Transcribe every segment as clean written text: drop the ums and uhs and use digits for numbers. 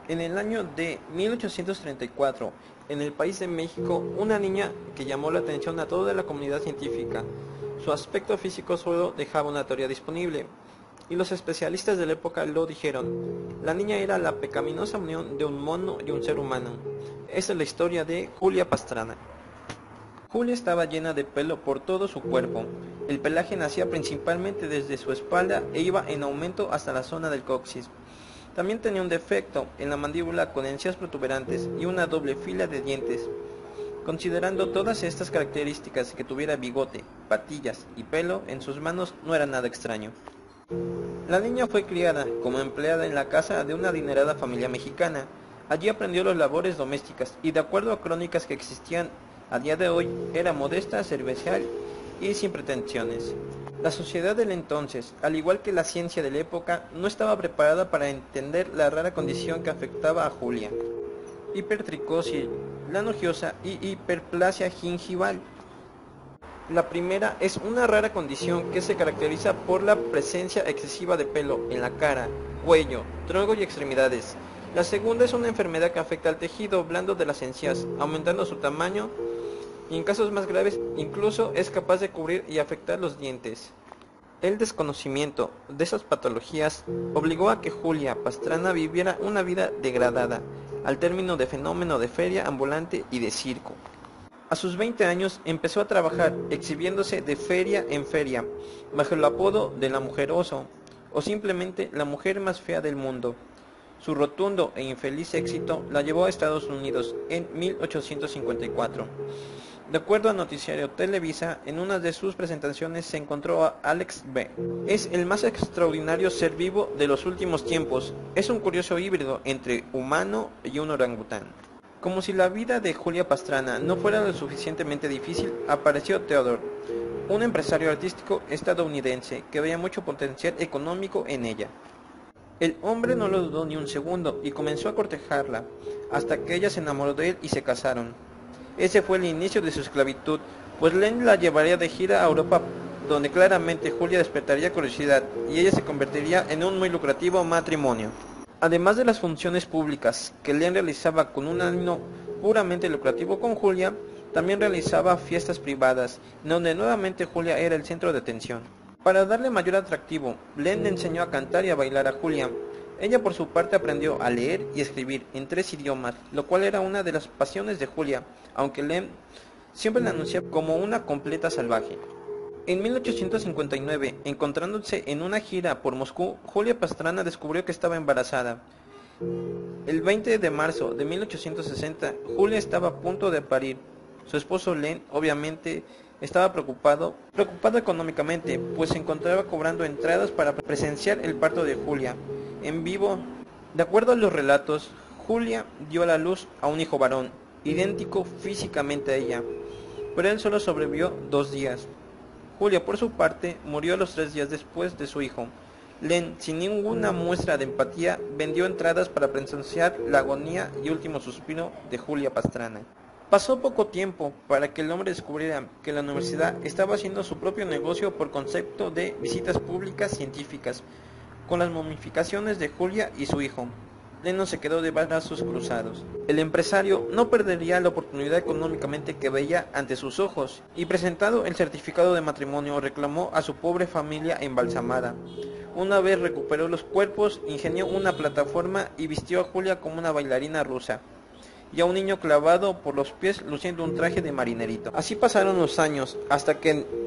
En el año de 1834, en el país de México, una niña que llamó la atención a toda la comunidad científica. Su aspecto físico solo dejaba una teoría disponible, y los especialistas de la época lo dijeron. La niña era la pecaminosa unión de un mono y un ser humano. Esa es la historia de Julia Pastrana. Julia estaba llena de pelo por todo su cuerpo. El pelaje nacía principalmente desde su espalda e iba en aumento hasta la zona del coxis. También tenía un defecto en la mandíbula con encías protuberantes y una doble fila de dientes. Considerando todas estas características, que tuviera bigote, patillas y pelo en sus manos no era nada extraño. La niña fue criada como empleada en la casa de una adinerada familia mexicana. Allí aprendió las labores domésticas y, de acuerdo a crónicas que existían a día de hoy, era modesta, servicial y sin pretensiones. La sociedad del entonces, al igual que la ciencia de la época, no estaba preparada para entender la rara condición que afectaba a Julia: hipertricosis lanugiosa y hiperplasia gingival. La primera es una rara condición que se caracteriza por la presencia excesiva de pelo en la cara, cuello, tronco y extremidades. La segunda es una enfermedad que afecta al tejido blando de las encías, aumentando su tamaño y, en casos más graves, incluso es capaz de cubrir y afectar los dientes. El desconocimiento de esas patologías obligó a que Julia Pastrana viviera una vida degradada, al término de fenómeno de feria ambulante y de circo. A sus 20 años empezó a trabajar exhibiéndose de feria en feria, bajo el apodo de la Mujer Oso, o simplemente la mujer más fea del mundo. Su rotundo e infeliz éxito la llevó a Estados Unidos en 1854. De acuerdo a Noticiario Televisa, en una de sus presentaciones se encontró a Alex B. Es el más extraordinario ser vivo de los últimos tiempos. Es un curioso híbrido entre humano y un orangután. Como si la vida de Julia Pastrana no fuera lo suficientemente difícil, apareció Theodore, un empresario artístico estadounidense que veía mucho potencial económico en ella. El hombre no lo dudó ni un segundo y comenzó a cortejarla, hasta que ella se enamoró de él y se casaron. Ese fue el inicio de su esclavitud, pues Len la llevaría de gira a Europa, donde claramente Julia despertaría curiosidad y ella se convertiría en un muy lucrativo matrimonio. Además de las funciones públicas que Len realizaba con un ánimo puramente lucrativo con Julia, también realizaba fiestas privadas, donde nuevamente Julia era el centro de atención. Para darle mayor atractivo, Len le enseñó a cantar y a bailar a Julia. Ella por su parte aprendió a leer y escribir en 3 idiomas, lo cual era una de las pasiones de Julia, aunque Len siempre la anunciaba como una completa salvaje. En 1859, encontrándose en una gira por Moscú, Julia Pastrana descubrió que estaba embarazada. El 20 de marzo de 1860, Julia estaba a punto de parir. Su esposo Len, obviamente, estaba preocupado económicamente, pues se encontraba cobrando entradas para presenciar el parto de Julia en vivo. De acuerdo a los relatos, Julia dio a la luz a un hijo varón, idéntico físicamente a ella, pero él solo sobrevivió 2 días. Julia, por su parte, murió a los 3 días después de su hijo. Len, sin ninguna muestra de empatía, vendió entradas para presenciar la agonía y último suspiro de Julia Pastrana. Pasó poco tiempo para que el hombre descubriera que la universidad estaba haciendo su propio negocio por concepto de visitas públicas científicas, con las momificaciones de Julia y su hijo. Len no se quedó de brazos cruzados. El empresario no perdería la oportunidad económicamente que veía ante sus ojos, y presentado el certificado de matrimonio, reclamó a su pobre familia embalsamada. Una vez recuperó los cuerpos, ingenió una plataforma y vistió a Julia como una bailarina rusa, y a un niño clavado por los pies luciendo un traje de marinerito. Así pasaron los años, hasta que en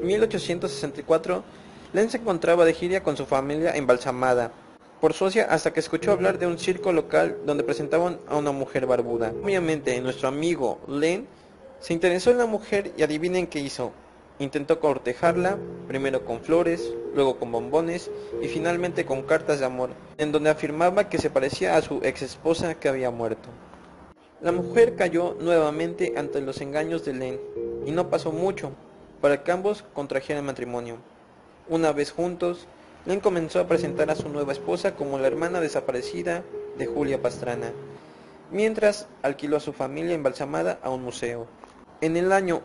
1864 Len se encontraba de gira con su familia embalsamada por Suecia, hasta que escuchó hablar de un circo local donde presentaban a una mujer barbuda. Obviamente nuestro amigo Len se interesó en la mujer y adivinen qué hizo. Intentó cortejarla, primero con flores, luego con bombones y finalmente con cartas de amor, en donde afirmaba que se parecía a su ex esposa que había muerto. La mujer cayó nuevamente ante los engaños de Len, y no pasó mucho para que ambos contrajeran matrimonio. Una vez juntos, Len comenzó a presentar a su nueva esposa como la hermana desaparecida de Julia Pastrana, mientras alquiló a su familia embalsamada a un museo. En el año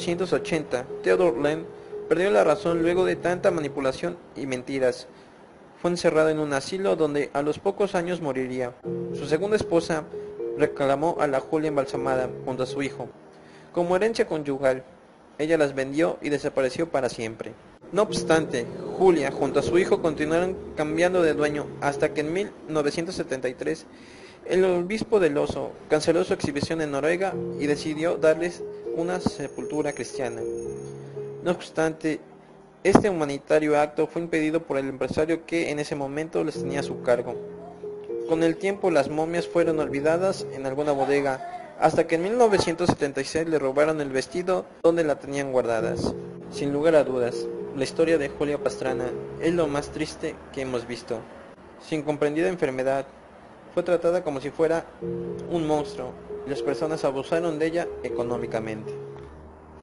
1880, Theodore Len perdió la razón luego de tanta manipulación y mentiras. fue encerrada en un asilo donde a los pocos años moriría. Su segunda esposa reclamó a la Julia embalsamada junto a su hijo como herencia conyugal. Ella las vendió y desapareció para siempre. No obstante, Julia junto a su hijo continuaron cambiando de dueño hasta que en 1973 el obispo del Oso canceló su exhibición en Noruega y decidió darles una sepultura cristiana. No obstante, este humanitario acto fue impedido por el empresario que en ese momento les tenía a su cargo. Con el tiempo las momias fueron olvidadas en alguna bodega, hasta que en 1976 le robaron el vestido donde la tenían guardadas. Sin lugar a dudas, la historia de Julia Pastrana es lo más triste que hemos visto. Sin comprendida enfermedad, fue tratada como si fuera un monstruo y las personas abusaron de ella económicamente.